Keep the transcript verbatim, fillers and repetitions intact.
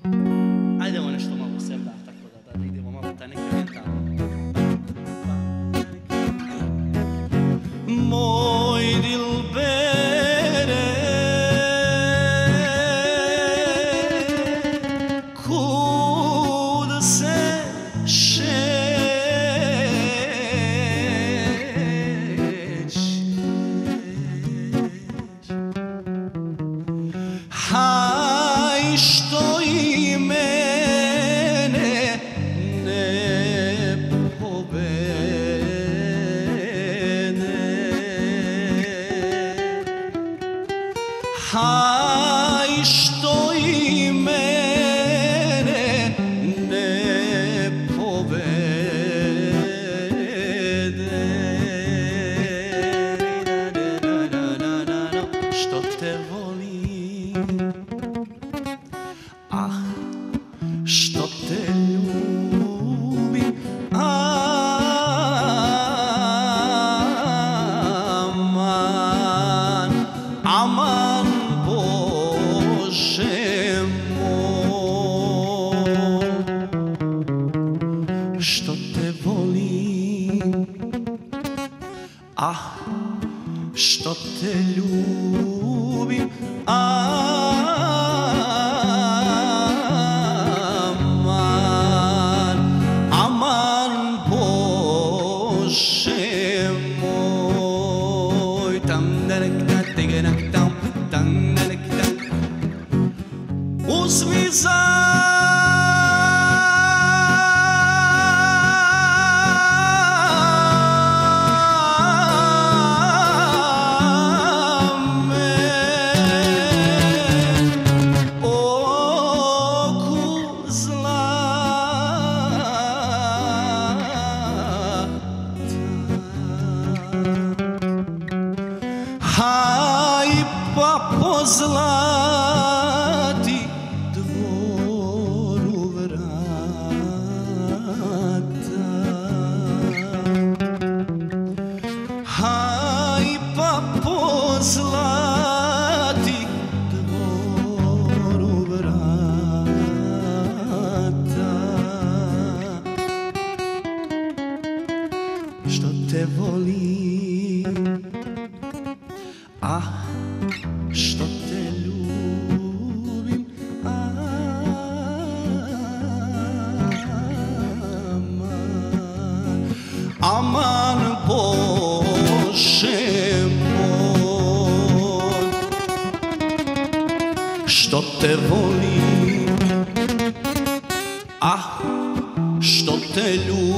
Ajdemo nešto malo sevda, tako da, da idemo malo taj neki orijentalno. Moj dilbere, kud se šećeš, haj što i mene ne pobede, haj što i mene ne pobede, što te volim, ah, što te ljubim, aman, aman Bože moj, što te volim, ah, što te ljubim, aman, aman Bože moj. Tam danek da tegenak tam, tam danek da. Uzmi za haj pa pozlati dvoru vrata, haj pa pozlati dvoru vrata, što te volim, ah, što te ljubim, aman, aman Bože moj, što te volim, ah, što te ljubim.